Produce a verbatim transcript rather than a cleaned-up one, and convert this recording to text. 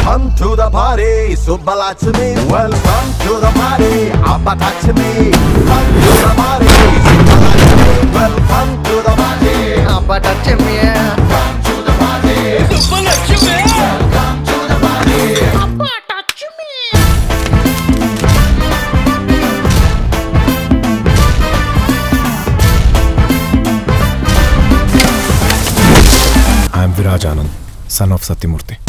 Welcome to the party, Subbalakshmi. Welcome to the party, Abba touch me. Come to the party, Subbalakshmi. Welcome to the party, Abba touch me. Come to the party, Subbalakshmi. Welcome to the party, Abba touch me. I am Viraj Anand, son of Satyamurthy.